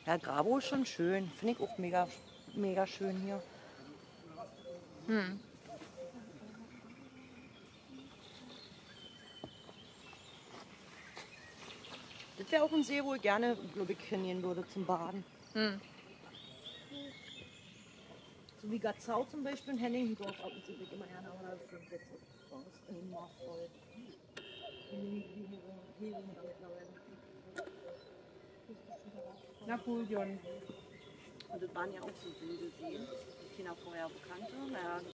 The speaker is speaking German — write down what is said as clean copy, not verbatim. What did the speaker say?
Ja, Grabo ist schon schön. Finde ich auch mega, mega schön hier. Hm. Das wäre auch ein See, wo ich gerne, glaube ich, hingehen würde zum Baden. Hm. So wie Gatzau zum Beispiel in Henningendorf. Ab und zu bin ich immer gerne, aber das ist jetzt immer voll. Heringe da mittlerweile. Napoleon. Und das waren ja auch so wilde Seen, die keiner vorher bekannte. Naja,